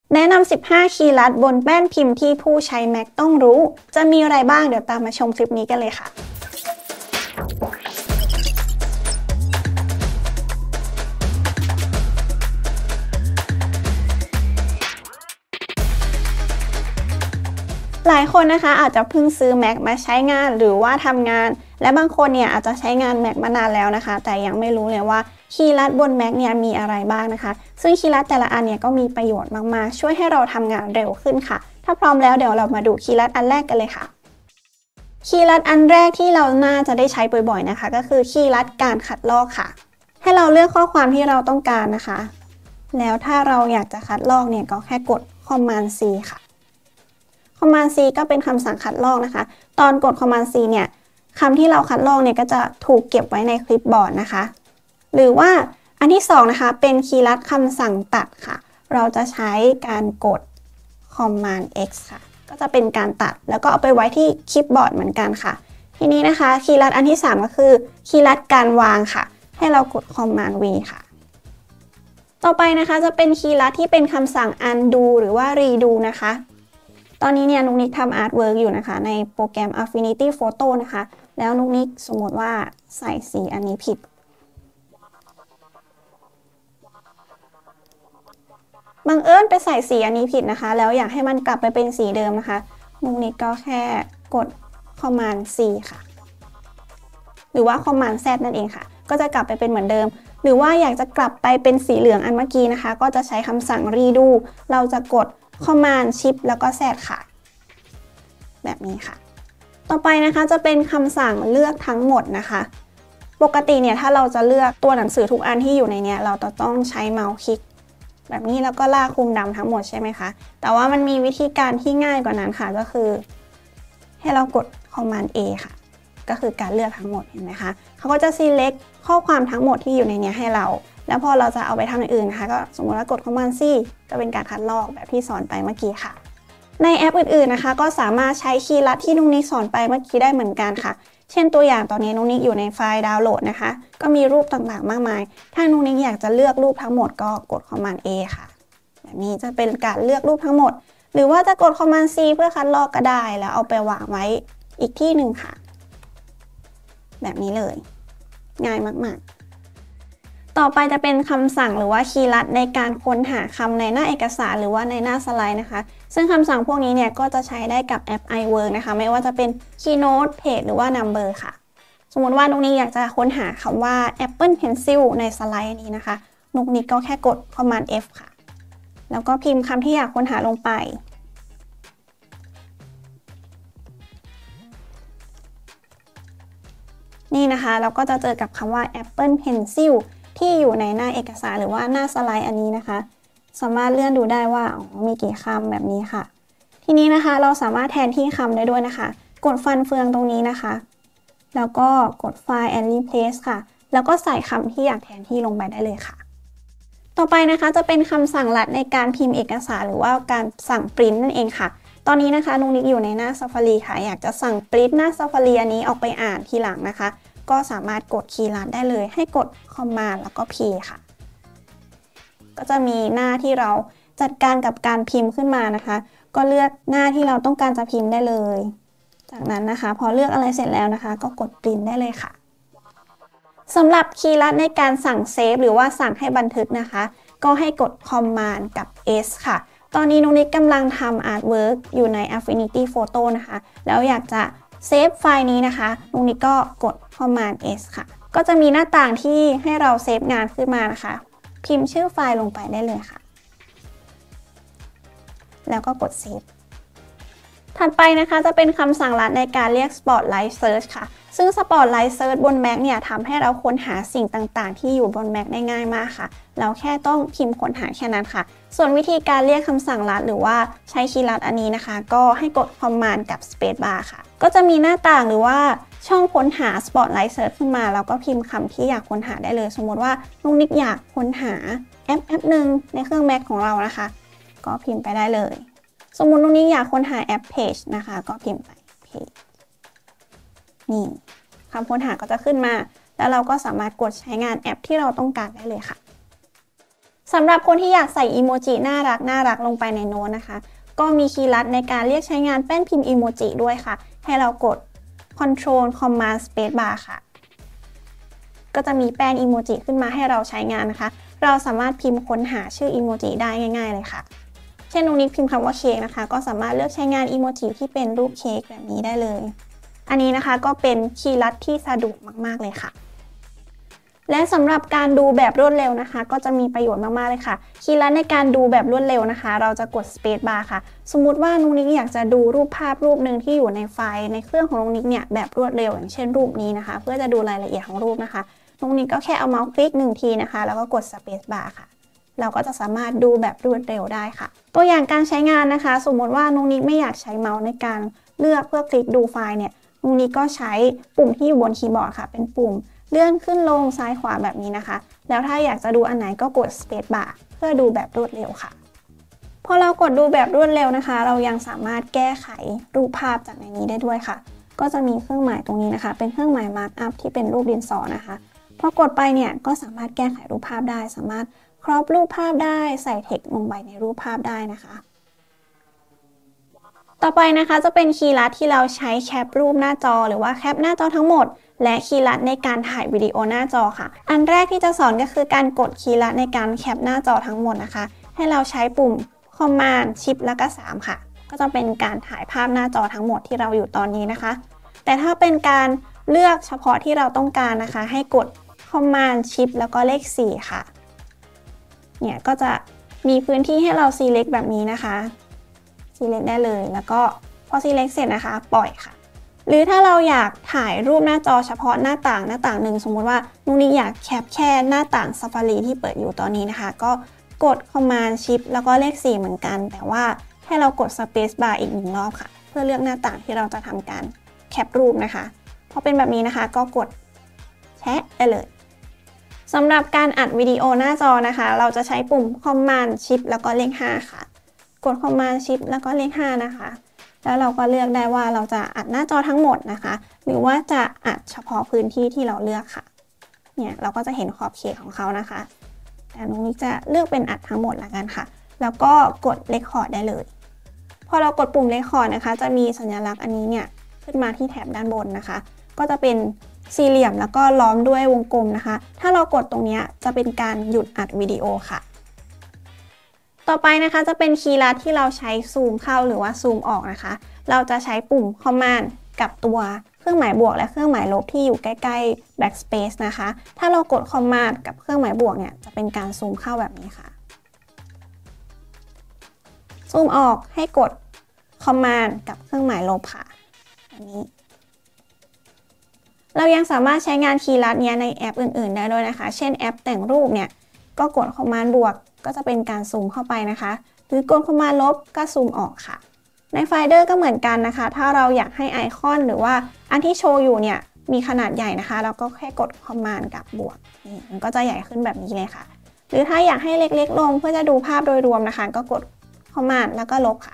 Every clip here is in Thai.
แนะนำ15คีย์ลัดบนแป้นพิมพ์ที่ผู้ใช้ Mac ต้องรู้ จะมีอะไรบ้างเดี๋ยวตามมาชมคลิปนี้กันเลยค่ะ หลายคนนะคะอาจจะเพิ่งซื้อ Mac มาใช้งานหรือว่าทำงาน และบางคนเนี่ยอาจจะใช้งาน Mac มานานแล้วนะคะแต่ยังไม่รู้เลยว่าคีย์ลัดบน Mac เนี่ยมีอะไรบ้างนะคะซึ่งคีย์ลัดแต่ละอันเนี่ยก็มีประโยชน์มากๆช่วยให้เราทำงานเร็วขึ้นค่ะถ้าพร้อมแล้วเดี๋ยวเรามาดูคีย์ลัดอันแรกกันเลยค่ะคีย์ลัดอันแรกที่เราน่าจะได้ใช้บ่อยๆนะคะก็คือคีย์ลัดการคัดลอกค่ะให้เราเลือกข้อความที่เราต้องการนะคะแล้วถ้าเราอยากจะคัดลอกเนี่ยก็แค่กด Command C ค่ะCommand C ก็เป็นคำสั่งคัดลอกนะคะตอนกด Command C เนี่ยคำที่เราคัดลอกเนี่ยก็จะถูกเก็บไว้ในคลิปบอร์ดนะคะหรือว่าอันที่2นะคะเป็นคีย์ลัดคำสั่งตัดค่ะเราจะใช้การกด Command X ค่ะก็จะเป็นการตัดแล้วก็เอาไปไว้ที่คลิปบอร์ดเหมือนกันค่ะทีนี้นะคะคีย์ลัดอันที่3ก็คือคีย์ลัดการวางค่ะให้เรากด Command V ค่ะต่อไปนะคะจะเป็นคีย์ลัดที่เป็นคำสั่ง undo หรือว่า redo นะคะตอนนี้เนี่ยนุกนิกทำอาร์ตเวิร์กอยู่นะคะในโปรแกรม Affinity Photo นะคะแล้วนุกนิกสมมติว่าใส่สีอันนี้ผิดบังเอิญไปใส่สีอันนี้ผิดนะคะแล้วอยากให้มันกลับไปเป็นสีเดิมนะคะนุกนิกก็แค่กด Command C ค่ะหรือว่า Command Z นั่นเองค่ะก็จะกลับไปเป็นเหมือนเดิมหรือว่าอยากจะกลับไปเป็นสีเหลืองอันเมื่อกี้นะคะก็จะใช้คำสั่ง redo เราจะกดCommand Shift แล้วก็ Z ค่ะแบบนี้ค่ะต่อไปนะคะจะเป็นคำสั่งเลือกทั้งหมดนะคะปกติเนี่ยถ้าเราจะเลือกตัวหนังสือทุกอันที่อยู่ในนี้เราจะต้องใช้เมาส์คลิกแบบนี้แล้วก็ลากคุมดำทั้งหมดใช่ไหมคะแต่ว่ามันมีวิธีการที่ง่ายกว่านั้นค่ะก็คือให้เรากด Command A ค่ะก็คือการเลือกทั้งหมดเห็นไหมคะเขาก็จะ select ข้อความทั้งหมดที่อยู่ในนี้ให้เราแล้วพอเราจะเอาไปทำอย่างอื่นนะคะก็สมมติว่ากด Command C ก็เป็นการคัดลอกแบบที่สอนไปเมื่อกี้ค่ะในแอปอื่นๆนะคะก็สามารถใช้คีย์ลัดที่นุกนิกสอนไปเมื่อกี้ได้เหมือนกันค่ะเช่นตัวอย่างตอนนี้นุกนิกอยู่ในไฟล์ดาวน์โหลดนะคะก็มีรูปต่างๆมากมายถ้านุกนิกอยากจะเลือกรูปทั้งหมดก็กด Command A ค่ะแบบนี้จะเป็นการเลือกรูปทั้งหมดหรือว่าจะกด Command C เพื่อคัดลอกก็ได้แล้วเอาไปวางไว้อีกที่หนึ่งค่ะแบบนี้เลยง่ายมากๆต่อไปจะเป็นคำสั่งหรือว่าคีย์ลัดในการค้นหาคำในหน้าเอกสารหรือว่าในหน้าสไลด์นะคะซึ่งคำสั่งพวกนี้เนี่ยก็จะใช้ได้กับแอป iWork นะคะไม่ว่าจะเป็น Keynote Page หรือว่า Number ค่ะสมมติว่านุกนิกอยากจะค้นหาคำว่า Apple Pencil ในสไลด์นี้นะคะนุกนิกก็แค่กด Command F ค่ะแล้วก็พิมพ์คำที่อยากค้นหาลงไปนี่นะคะเราก็จะเจอกับคำว่า Apple Pencil ที่อยู่ในหน้าเอกสารหรือว่าหน้าสไลด์อันนี้นะคะสามารถเลื่อนดูได้ว่ามีกี่คำแบบนี้ค่ะทีนี้นะคะเราสามารถแทนที่คำได้ด้วยนะคะกดฟันเฟืองตรงนี้นะคะแล้วก็กด Find and Replace ค่ะแล้วก็ใส่คำที่อยากแทนที่ลงไปได้เลยค่ะต่อไปนะคะจะเป็นคำสั่งลัดในการพิมพ์เอกสารหรือว่าการสั่งปริ้นนั่นเองค่ะตอนนี้นะคะนุกนิกอยู่ในหน้า Safari ค่ะอยากจะสั่งปริ้นหน้า Safari อันนี้ออกไปอ่านทีหลังนะคะก็สามารถกดคีย์ลัดได้เลยให้กด Command แล้วก็ P ค่ะก็จะมีหน้าที่เราจัดการกับการพิมพ์ขึ้นมานะคะก็เลือกหน้าที่เราต้องการจะพิมพ์ได้เลยจากนั้นนะคะพอเลือกอะไรเสร็จแล้วนะคะก็กดปริ้นได้เลยค่ะสำหรับคีย์ลัดในการสั่งเซฟหรือว่าสั่งให้บันทึกนะคะก็ให้กด Command กับ S ค่ะตอนนี้นุกนิกกำลังทำ Artwork อยู่ใน Affinity Photo นะคะแล้วอยากจะเซฟไฟล์นี้นะคะนุกนิกก็กด Command S ค่ะก็จะมีหน้าต่างที่ให้เราเซฟงานขึ้นมานะคะพิมพ์ชื่อไฟล์ลงไปได้เลยค่ะแล้วก็กดเซฟถัดไปนะคะจะเป็นคำสั่งลัดในการเรียก Spotlight Search ค่ะซึ่ง Spotlight Search บน Mac เนี่ยทำให้เราค้นหาสิ่งต่างๆที่อยู่บน Mac ได้ง่ายมากค่ะเราแค่ต้องพิมพ์ค้นหาแค่นั้นค่ะส่วนวิธีการเรียกคำสั่งลัดหรือว่าใช้คีย์ลัดอันนี้นะคะก็ให้กด Command กับ Space Bar ค่ะก็จะมีหน้าต่างหรือว่าช่องค้นหา Spotlight Search ขึ้นมาแล้วก็พิมพ์คำที่อยากค้นหาได้เลยสมมติว่านุกนิกอยากค้นหาแอปหนึ่งในเครื่อง Mac ของเรานะคะก็พิมพ์ไปได้เลยสมมุติตรงนี้อยากค้นหาแอป Page นะคะก็พิมพ์ไป Page นี่คำค้นหาก็จะขึ้นมาแล้วเราก็สามารถกดใช้งานแอปที่เราต้องการได้เลยค่ะสำหรับคนที่อยากใส่อีโมจิน่ารักลงไปในโน้ตนะคะก็มีคีย์ลัดในการเรียกใช้งานแป้นพิมพ์อีโมจิด้วยค่ะให้เรากด Ctrl Command Space Bar ค่ะก็จะมีแป้นอีโมจิขึ้นมาให้เราใช้งานนะคะเราสามารถพิมพ์ค้นหาชื่ออีโมจิได้ง่ายๆเลยค่ะเช่นตรงนี้พิมพ์คำว่าเค้กนะคะก็สามารถเลือกใช้งานอีโมจิที่เป็นรูปเค้กแบบนี้ได้เลยอันนี้นะคะก็เป็นคีย์ลัดที่สะดวกมากๆเลยค่ะและสำหรับการดูแบบรวดเร็วนะคะก็จะมีประโยชน์มากๆเลยค่ะคีย์ลัดในการดูแบบรวดเร็วนะคะเราจะกด Space Bar ค่ะสมมุติว่านุ๊กนิกอยากจะดูรูปภาพรูปหนึ่งที่อยู่ในไฟล์ในเครื่องของนุ๊กนิกเนี่ยแบบรวดเร็วอย่างเช่นรูปนี้นะคะเพื่อจะดูรายละเอียดของรูปนะคะนุ๊กนิกก็แค่เอาเมาส์คลิก1ทีนะคะแล้วก็กด Space Bar ค่ะเราก็จะสามารถดูแบบรวดเร็วได้ค่ะตัวอย่างการใช้งานนะคะสมมติว่านุ๊กนิกไม่อยากใช้เมาส์ในการเลือกเพื่อคลิกดูไฟล์เนี่ยนุ๊กนิกก็ใช้ปุ่มที่อยู่บนคีย์บอร์ดค่ะเป็นปุ่มเลื่อนขึ้นลงซ้ายขวาแบบนี้นะคะแล้วถ้าอยากจะดูอันไหนก็กด Space Bar เพื่อดูแบบรวดเร็วค่ะพอเรากดดูแบบรวดเร็วนะคะเรายังสามารถแก้ไขรูปภาพจากในนี้ได้ด้วยค่ะก็จะมีเครื่องหมายตรงนี้นะคะเป็นเครื่องหมาย Mark Up ที่เป็นรูปดินสอนะคะพอกดไปเนี่ยก็สามารถแก้ไขรูปภาพได้สามารถครอปรูปภาพได้ใส่เทคลงไปในรูปภาพได้นะคะต่อไปนะคะจะเป็นคีย์ลัดที่เราใช้แคปรูปหน้าจอหรือว่าแคปหน้าจอทั้งหมดและคีย์ลัดในการถ่ายวิดีโอหน้าจอค่ะอันแรกที่จะสอนก็คือการกดคีย์ลัดในการแคปหน้าจอทั้งหมดนะคะให้เราใช้ปุ่ม Command Shift แล้วก็3ค่ะก็จะเป็นการถ่ายภาพหน้าจอทั้งหมดที่เราอยู่ตอนนี้นะคะแต่ถ้าเป็นการเลือกเฉพาะที่เราต้องการนะคะให้กด Command Shift แล้วก็เลข4ค่ะเนี่ยก็จะมีพื้นที่ให้เรา select แบบนี้นะคะ select ได้เลยแล้วก็พอ select เสร็จนะคะปล่อยค่ะหรือถ้าเราอยากถ่ายรูปหน้าจอเฉพาะหน้าต่างหนึ่งสมมุติว่านุ๊กนิกอยากแคปแค่หน้าต่าง Safari ที่เปิดอยู่ตอนนี้นะคะก็กด Command Shift แล้วก็เลข4เหมือนกันแต่ว่าให้เรากด Space Bar อีก1รอบค่ะเพื่อเลือกหน้าต่างที่เราจะทำการแคปรูปนะคะพอเป็นแบบนี้นะคะก็กดแชะได้เลยสำหรับการอัดวิดีโอหน้าจอนะคะเราจะใช้ปุ่ม Command Shift แล้วก็เลข5ค่ะกด Command Shift แล้วก็เลข5นะคะแล้วเราก็เลือกได้ว่าเราจะอัดหน้าจอทั้งหมดนะคะหรือว่าจะอัดเฉพาะพื้นที่ที่เราเลือกค่ะเนี่ยเราก็จะเห็นขอบเขตของเขานะคะแต่นุ๊กนิกจะเลือกเป็นอัดทั้งหมดละกันค่ะแล้วก็กด Record ได้เลยพอเรากดปุ่ม Record นะคะจะมีสัญลักษณ์อันนี้เนี่ยขึ้นมาที่แถบด้านบนนะคะก็จะเป็นสี่เหลี่ยมแล้วก็ล้อมด้วยวงกลมนะคะถ้าเรากดตรงนี้จะเป็นการหยุดอัดวิดีโอค่ะต่อไปนะคะจะเป็นคีย์ลัดที่เราใช้ซูมเข้าหรือว่าซูมออกนะคะเราจะใช้ปุ่ม Command กับตัวเครื่องหมายบวกและเครื่องหมายลบที่อยู่ใกล้ๆ Backspace นะคะถ้าเรากด Command กับเครื่องหมายบวกเนี่ยจะเป็นการซูมเข้าแบบนี้ค่ะซูมออกให้กด Command กับเครื่องหมายลบค่ะแบบนี้เรายังสามารถใช้งานคีย์ลัดนี้ในแอปอื่นๆได้ด้วยนะคะเช่นแอปแต่งรูปเนี่ยก็กด Command บวกก็จะเป็นการซูมเข้าไปนะคะหรือกด Command ลบก็ซูมออกค่ะในไฟเดอร์ก็เหมือนกันนะคะถ้าเราอยากให้ไอคอนหรือว่าอันที่โชว์อยู่เนี่ยมีขนาดใหญ่นะคะเราก็แค่กด Command กับบวกนี่มันก็จะใหญ่ขึ้นแบบนี้เลยค่ะหรือถ้าอยากให้เล็กๆลงเพื่อจะดูภาพโดยรวมนะคะก็กด Command แล้วก็ลบค่ะ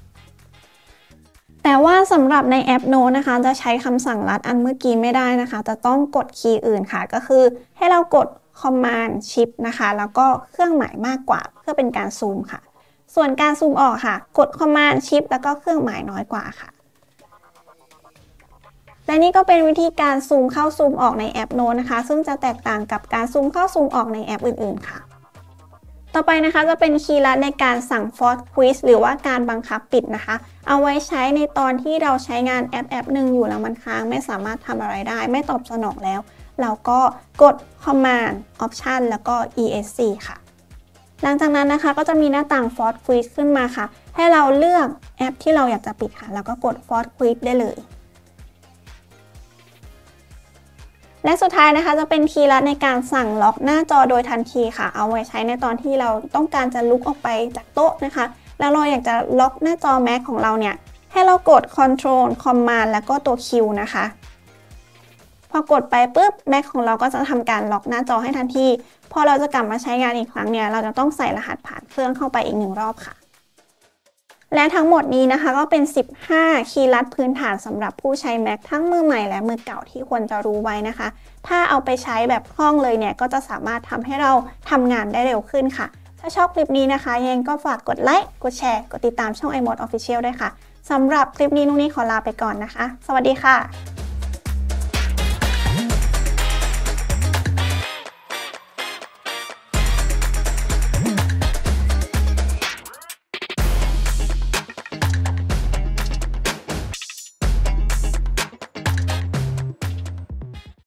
แต่ว่าสำหรับในแอปโน้ตนะคะจะใช้คำสั่งลัดอันเมื่อกี้ไม่ได้นะคะจะต้องกดคีย์อื่นค่ะก็คือให้เรากด Command Shift นะคะแล้วก็เครื่องหมายมากกว่าเพื่อเป็นการซูมค่ะส่วนการซูมออกค่ะกด Command Shift แล้วก็เครื่องหมายน้อยกว่าค่ะและนี่ก็เป็นวิธีการซูมเข้าซูมออกในแอปโน้ตนะคะซึ่งจะแตกต่างกับการซูมเข้าซูมออกในแอปอื่นๆค่ะต่อไปนะคะจะเป็นคีย์ลัดในการสั่ง Force Quit หรือว่าการบังคับปิดนะคะเอาไว้ใช้ในตอนที่เราใช้งานแอปหนึ่งอยู่แล้วมันค้างไม่สามารถทำอะไรได้ไม่ตอบสนองแล้วเราก็กด Command Option แล้วก็ ESC ค่ะหลังจากนั้นนะคะก็จะมีหน้าต่าง Force Quit ขึ้นมาค่ะให้เราเลือกแอปที่เราอยากจะปิดค่ะแล้วก็กด Force Quit ได้เลยและสุดท้ายนะคะจะเป็นคีย์ลัดในการสั่งล็อกหน้าจอโดยทันทีค่ะเอาไว้ใช้ในตอนที่เราต้องการจะลุกออกไปจากโต๊ะนะคะแล้วเราอยากจะล็อกหน้าจอ Mac ของเราเนี่ยให้เรากด Ctrl Command แล้วก็ตัว Q นะคะพอกดไปปุ๊บ Mac ของเราก็จะทำการล็อกหน้าจอให้ทันทีพอเราจะกลับมาใช้งานอีกครั้งเนี่ยเราจะต้องใส่รหัสผ่านเครื่องเข้าไปอีก1รอบค่ะและทั้งหมดนี้นะคะก็เป็น15คีย์ลัดพื้นฐานสำหรับผู้ใช้ Mac ทั้งมือใหม่และมือเก่าที่ควรจะรู้ไว้นะคะถ้าเอาไปใช้แบบคล่องเลยเนี่ยก็จะสามารถทำให้เราทำงานได้เร็วขึ้นค่ะถ้าชอบคลิปนี้นะคะยังไงก็ฝากกดไลค์กดแชร์กดติดตามช่อง iMode Official ด้วยค่ะสำหรับคลิปนี้นุ้งนี้ขอลาไปก่อนนะคะสวัสดีค่ะ